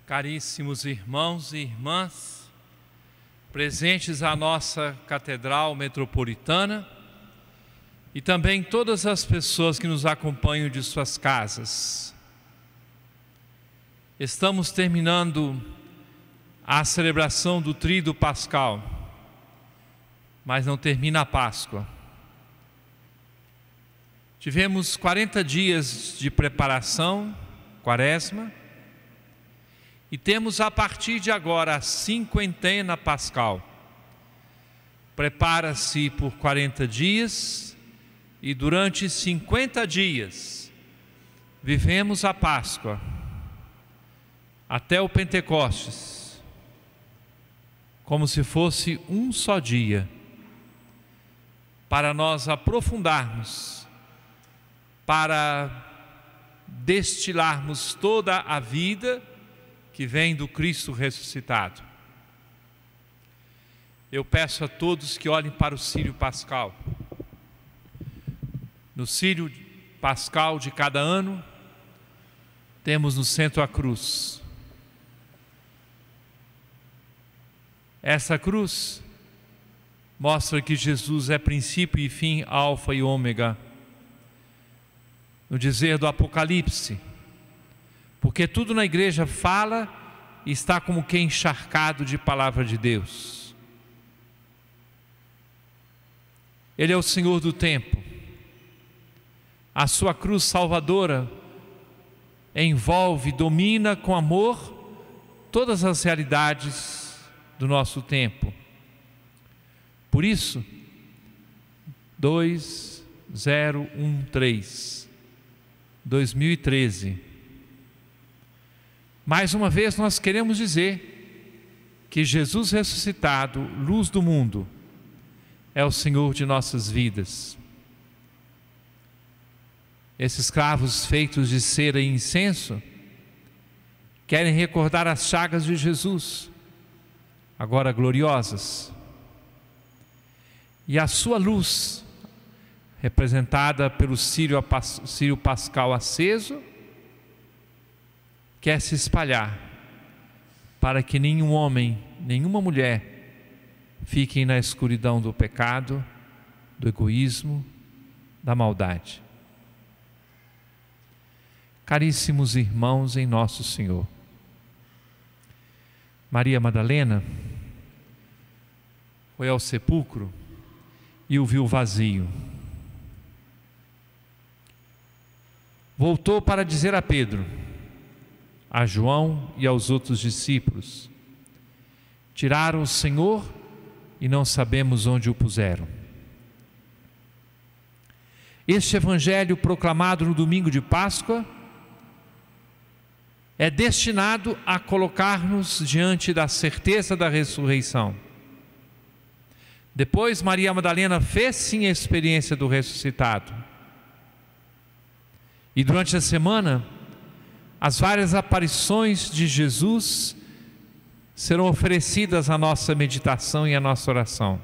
Caríssimos irmãos e irmãs, presentes à nossa Catedral Metropolitana e também todas as pessoas que nos acompanham de suas casas. Estamos terminando a celebração do Tríduo Pascal, mas não termina a Páscoa. Tivemos 40 dias de preparação, Quaresma, e temos a partir de agora a cinquentena pascal. Prepara-se por 40 dias e durante 50 dias vivemos a Páscoa até o Pentecostes, como se fosse um só dia, para nós aprofundarmos, para destilarmos toda a vida que vem do Cristo ressuscitado. Eu peço a todos que olhem para o Círio Pascal. No Círio Pascal de cada ano, temos no centro a cruz. Essa cruz mostra que Jesus é princípio e fim, alfa e ômega. No dizer do Apocalipse, porque tudo na igreja fala e está como que encharcado de palavra de Deus. Ele é o Senhor do tempo. A sua cruz salvadora envolve, domina com amor todas as realidades do nosso tempo. Por isso, 2013, mais uma vez nós queremos dizer que Jesus ressuscitado, luz do mundo, é o Senhor de nossas vidas. Esses cravos feitos de cera e incenso querem recordar as chagas de Jesus, agora gloriosas, e a sua luz, representada pelo Círio Pascal aceso, quer se espalhar para que nenhum homem, nenhuma mulher fiquem na escuridão do pecado, do egoísmo, da maldade. Caríssimos irmãos em nosso Senhor, Maria Madalena foi ao sepulcro e o viu vazio. Voltou para dizer a Pedro, a João e aos outros discípulos: tiraram o Senhor e não sabemos onde o puseram. Este evangelho proclamado no domingo de Páscoa é destinado a colocar-nos diante da certeza da ressurreição. Depois Maria Madalena fez sim a experiência do ressuscitado. E durante a semana, as várias aparições de Jesus serão oferecidas à nossa meditação e à nossa oração.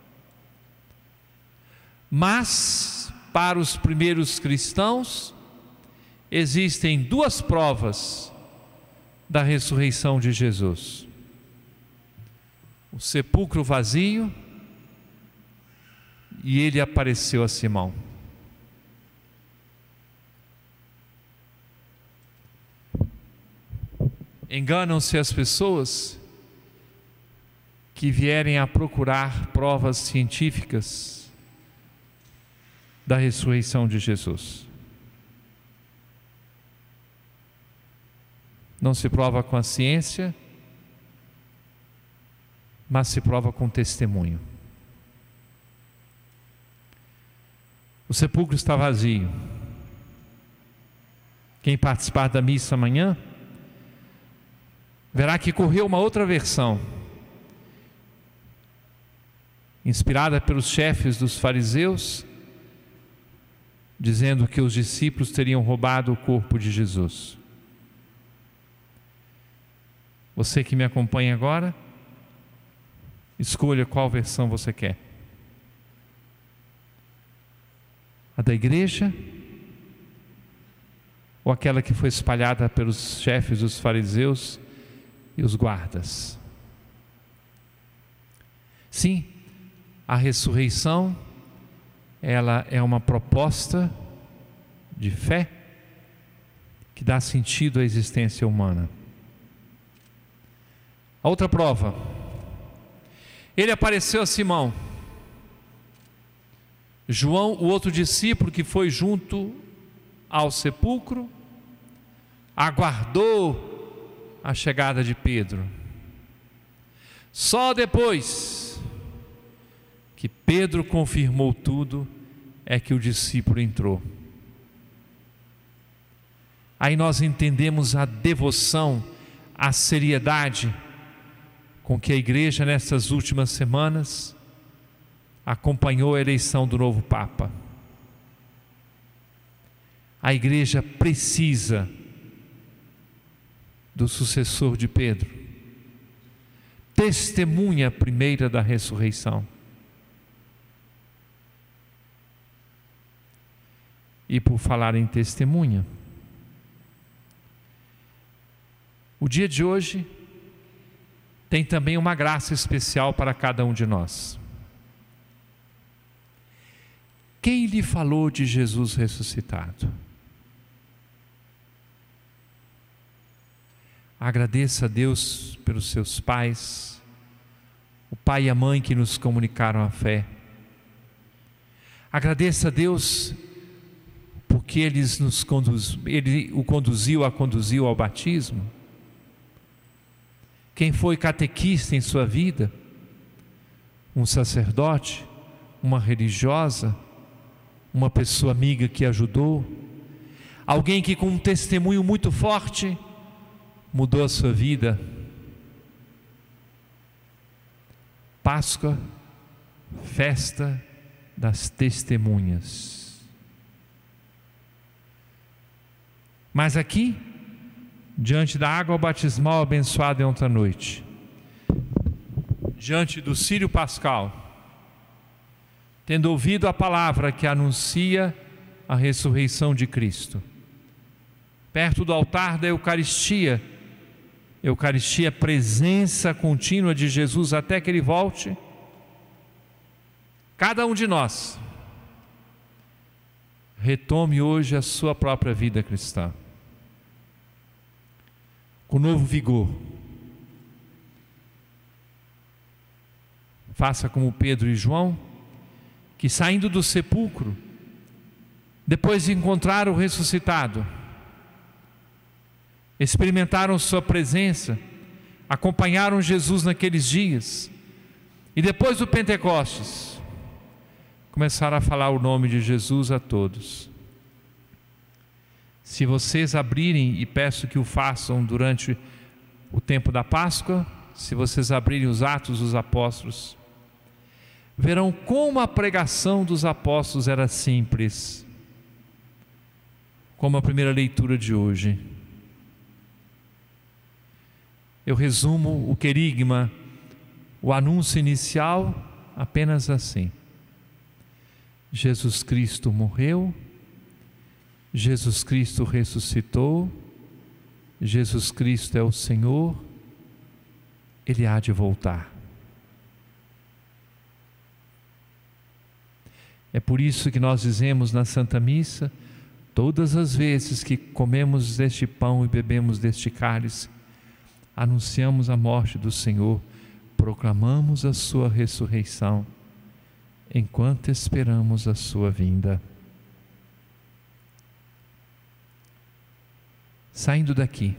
Mas, para os primeiros cristãos, existem duas provas da ressurreição de Jesus: o sepulcro vazio e ele apareceu a Simão. Enganam-se as pessoas que vierem a procurar provas científicas da ressurreição de Jesus. Não se prova com a ciência, mas se prova com testemunho. O sepulcro está vazio. Quem participar da missa amanhã verá que correu uma outra versão, inspirada pelos chefes dos fariseus, dizendo que os discípulos teriam roubado o corpo de Jesus. Você que me acompanha agora, escolha qual versão você quer: a da igreja ou aquela que foi espalhada pelos chefes dos fariseus, e os guardas. Sim, a ressurreição, ela é uma proposta de fé que dá sentido à existência humana. A outra prova, ele apareceu a Simão. João, o outro discípulo que foi junto ao sepulcro, aguardou a chegada de Pedro. Só depois que Pedro confirmou tudo é que o discípulo entrou. Aí nós entendemos a devoção, a seriedade com que a igreja nessas últimas semanas acompanhou a eleição do novo Papa. A igreja precisa do sucessor de Pedro, testemunha primeira da ressurreição. E por falar em testemunha, o dia de hoje tem também uma graça especial para cada um de nós. Quem lhe falou de Jesus ressuscitado? Agradeça a Deus pelos seus pais, o pai e a mãe que nos comunicaram a fé. Agradeça a Deus porque Ele o conduziu ao batismo. Quem foi catequista em sua vida? Um sacerdote, uma religiosa, uma pessoa amiga que ajudou, alguém que com um testemunho muito forte mudou a sua vida. Páscoa, festa das testemunhas. Mas aqui, diante da água batismal abençoada ontem à noite, diante do Círio Pascal, tendo ouvido a palavra que anuncia a ressurreição de Cristo, perto do altar da Eucaristia, presença contínua de Jesus até que Ele volte, cada um de nós retome hoje a sua própria vida cristã, com novo vigor. Faça como Pedro e João, que saindo do sepulcro, depois de encontrar o ressuscitado, experimentaram sua presença, acompanharam Jesus naqueles dias, e depois do Pentecostes, começaram a falar o nome de Jesus a todos. Se vocês abrirem, e peço que o façam durante o tempo da Páscoa, se vocês abrirem os Atos dos Apóstolos, verão como a pregação dos apóstolos era simples, como a primeira leitura de hoje. Eu resumo o querigma, o anúncio inicial, apenas assim: Jesus Cristo morreu, Jesus Cristo ressuscitou, Jesus Cristo é o Senhor, Ele há de voltar. É por isso que nós dizemos na Santa Missa, todas as vezes que comemos deste pão e bebemos deste cálice, anunciamos a morte do Senhor, proclamamos a sua ressurreição, enquanto esperamos a sua vinda. Saindo daqui,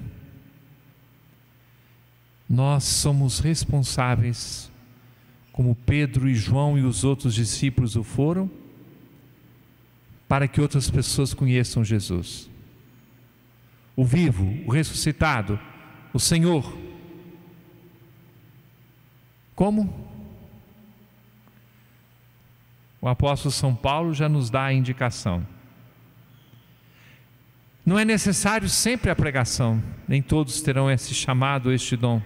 nós somos responsáveis, como Pedro e João e os outros discípulos o foram, para que outras pessoas conheçam Jesus, o vivo, o ressuscitado, o Senhor. Como? O apóstolo São Paulo já nos dá a indicação. Não é necessário sempre a pregação, nem todos terão esse chamado, este dom,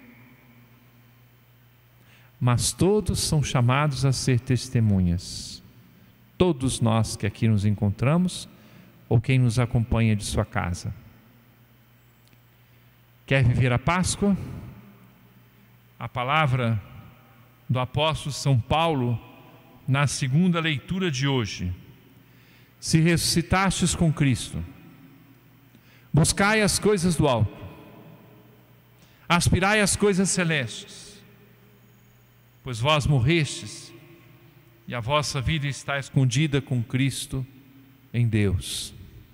mas todos são chamados a ser testemunhas. Todos nós que aqui nos encontramos, ou quem nos acompanha de sua casa. Quer viver a Páscoa? a palavra do apóstolo São Paulo na segunda leitura de hoje. Se ressuscitastes com Cristo, buscai as coisas do alto, aspirai as coisas celestes, pois vós morrestes e a vossa vida está escondida com Cristo em Deus.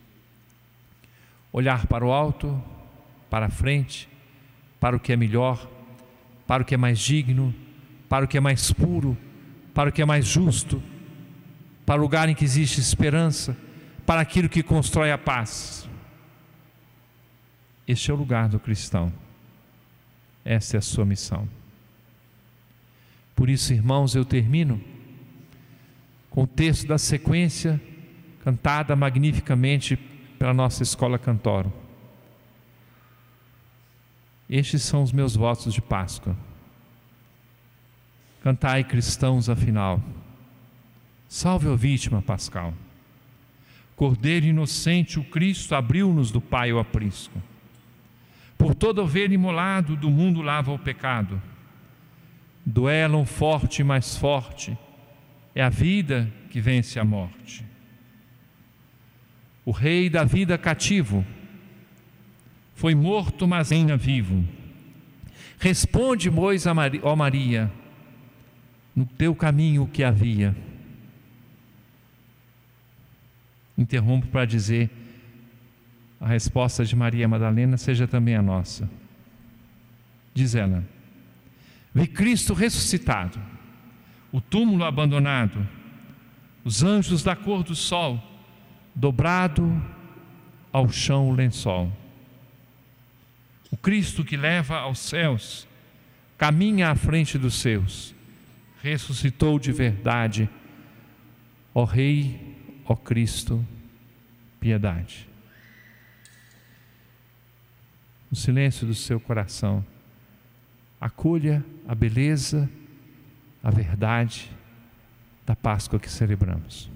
Olhar para o alto, para a frente, para o que é melhor, para o que é mais digno, para o que é mais puro, para o que é mais justo, para o lugar em que existe esperança, para aquilo que constrói a paz. Este é o lugar do cristão. Esta é a sua missão. Por isso, irmãos, eu termino com o texto da sequência cantada magnificamente pela nossa escola cantorum. Estes são os meus votos de Páscoa. Cantai, cristãos, afinal. Salve a vítima pascal. Cordeiro inocente, o Cristo abriu-nos do Pai o aprisco. Por todo ovelha imolado, do mundo lava o pecado. Duelam forte e mais forte, é a vida que vence a morte. O Rei da vida cativo foi morto, mas ainda vivo. Responde, pois, ó Maria, no teu caminho o que havia. Interrompo para dizer: a resposta de Maria Madalena seja também a nossa. Diz ela: vi Cristo ressuscitado, o túmulo abandonado, os anjos da cor do sol, dobrado ao chão o lençol. O Cristo que leva aos céus, caminha à frente dos seus, ressuscitou de verdade. Ó Rei, ó Cristo, piedade. No silêncio do seu coração, acolha a beleza, a verdade da Páscoa que celebramos.